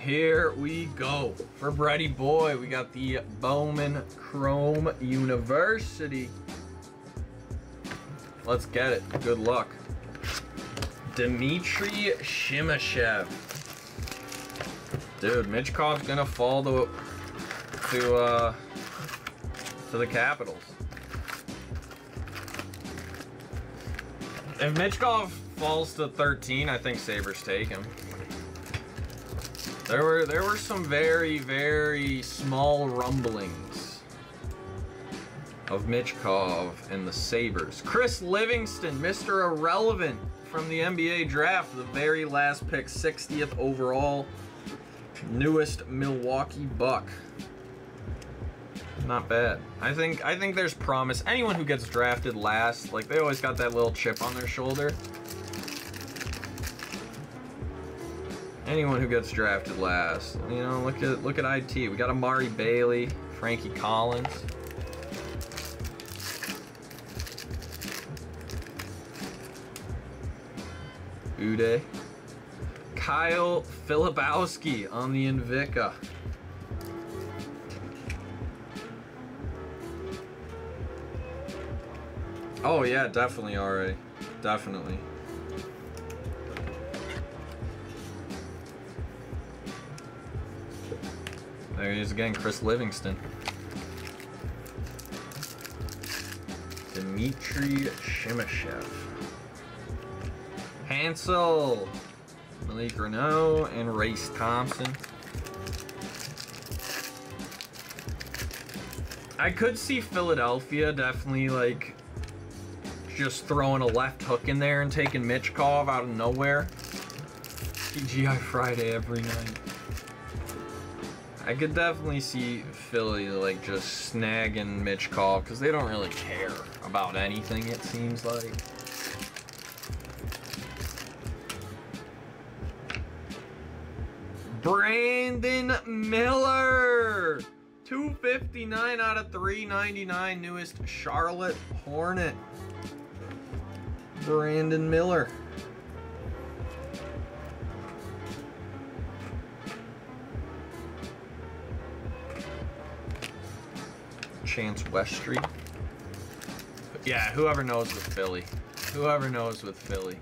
Here we go. For Brettyboy, we got the Bowman Chrome University. Let's get it. Good luck. Dmitry Shimashev. Dude, Michkov's gonna fall to the Capitals. If Michkov falls to 13, I think Sabres take him. There were some very, very small rumblings of Michkov and the Sabres. Chris Livingston, Mr. Irrelevant from the NBA draft, the very last pick, 60th overall, newest Milwaukee Buck. Not bad. I think there's promise. Anyone who gets drafted last, like, they always got that little chip on their shoulder. Anyone who gets drafted last, you know, look at IT. We got Amari Bailey, Frankie Collins. Uday. Kyle Filipowski on the Invicta. Oh yeah, definitely RA. Definitely. There he is again, Chris Livingston. Dmitry Shimashev. Hansel. Malik Renault and Race Thompson. I could see Philadelphia definitely, like, just throwing a left hook in there and taking Michkov out of nowhere. TGI Friday every night. I could definitely see Philly, like, just snagging Michkov because they don't really care about anything, it seems like. Brandon Miller, 259 out of 399, newest Charlotte Hornet. Brandon Miller. Chance Westry. Yeah, whoever knows with Philly. Whoever knows with Philly.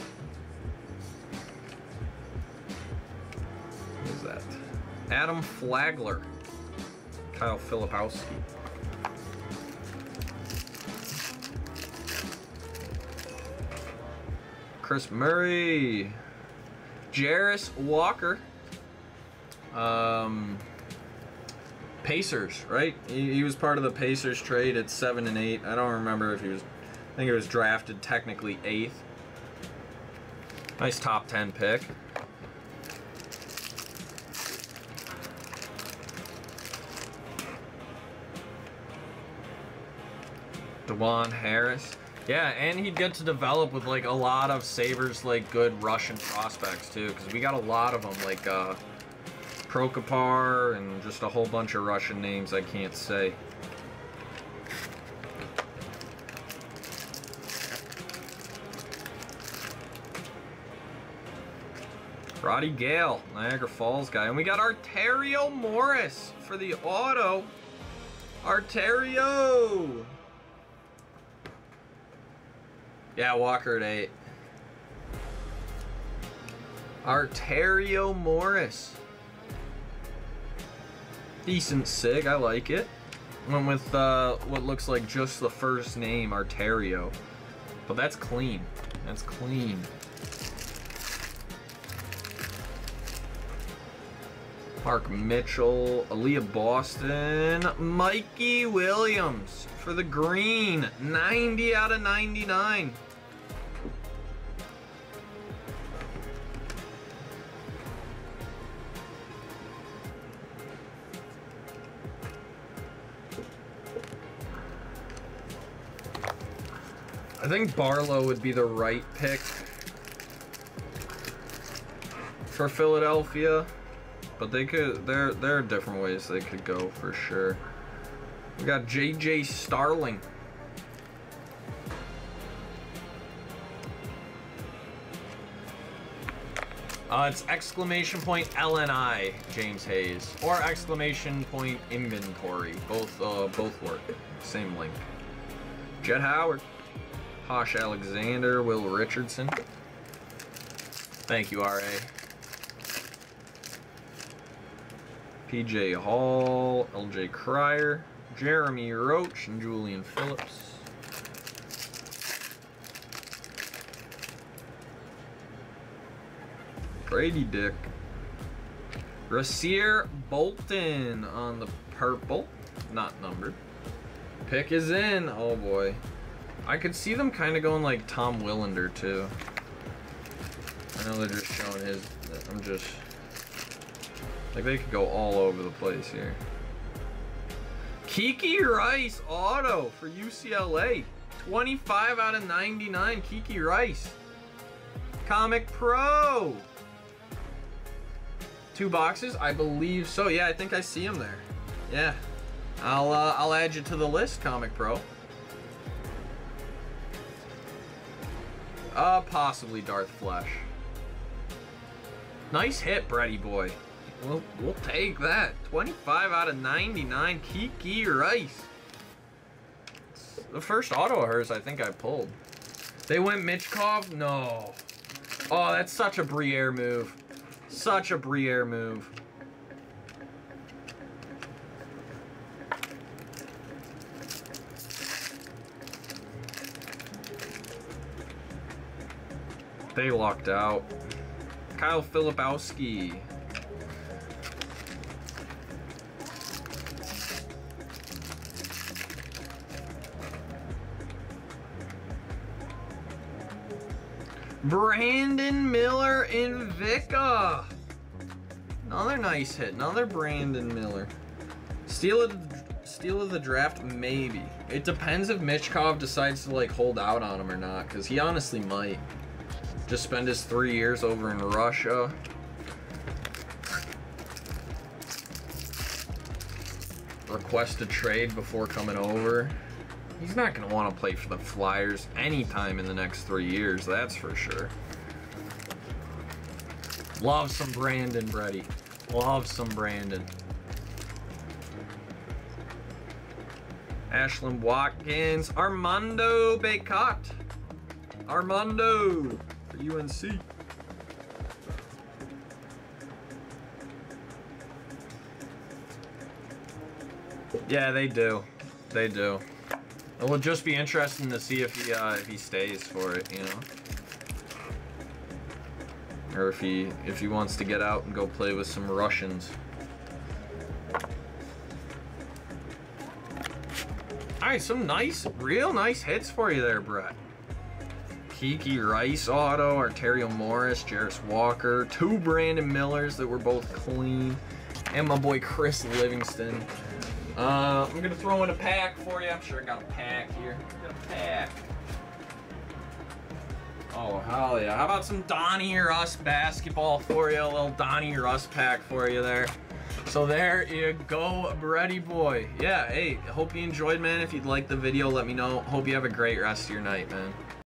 Who's that? Adam Flagler. Kyle Filipowski. Chris Murray. Jarris Walker. Pacers, right? He was part of the Pacers trade at 7 and 8. I don't remember if he was. I think he was drafted technically 8th. Nice top 10 pick. DeJuan Harris. Yeah, and he'd get to develop with, like, a lot of Sabres, like, good Russian prospects too, because we got a lot of them, like Prokopar and just a whole bunch of Russian names I can't say. Roddy Gale, Niagara Falls guy. And we got Arterio Morris for the auto. Arterio! Yeah, Walker at 8. Arterio Morris. Decent sig, I like it. Went with what looks like just the first name, Arterio. But that's clean. That's clean. Mark Mitchell, Aaliyah Boston, Mikey Williams for the green, 90 out of 99. I think Barlow would be the right pick for Philadelphia, but they could. There are different ways they could go for sure. We got J.J. Starling. It's exclamation point LNI, James Hayes, or exclamation point inventory. Both work. Same link. Jet Howard, Hosh Alexander, Will Richardson. Thank you, RA. PJ Hall, LJ Cryer, Jeremy Roach, and Julian Phillips. Brady Dick. Rasir Bolton on the purple, not numbered. Pick is in. Oh boy. I could see them kind of going like Tom Willander too. I know they're just showing his. I'm just like they could go all over the place here. Kiki Rice auto for UCLA. 25 out of 99. Kiki Rice. Comic Pro. 2 boxes, I believe so. Yeah, I think I see him there. Yeah, I'll add you to the list, Comic Pro. Possibly Darth Flesh. Nice hit, Brettyboy. We'll take that. 25 out of 99, Kiki Rice. It's the first auto of hers I think I pulled. They went Mitchkov? No. Oh, that's such a Briere move. Such a Briere move. They locked out. Kyle Filipowski. Brandon Miller Invicta. Another nice hit. Another Brandon Miller. Steal of the draft, maybe. It depends if Mitchkov decides to like hold out on him or not, because he honestly might. Just spend his 3 years over in Russia. Request a trade before coming over. He's not going to want to play for the Flyers anytime in the next 3 years, that's for sure. Love some Brandon, Bretty. Love some Brandon. Ashlyn Watkins. Armando Bacot. Armando for UNC. Yeah, they do. They do. It will just be interesting to see if he stays for it, you know, or if he wants to get out and go play with some Russians. All right, some nice, real nice hits for you there, Brett. Kiki Rice auto, Arterio Morris, Jarris Walker, 2 Brandon Millers that were both clean, and my boy Chris Livingston. I'm gonna throw in a pack for you. I'm sure I got a pack here. Got a pack. Oh, hell yeah. How about some Donnie Russ basketball for you? A little Donnie Russ pack for you there. So there you go, Brettyboy. Yeah, hey, hope you enjoyed, man. If you'd like the video, let me know. Hope you have a great rest of your night, man.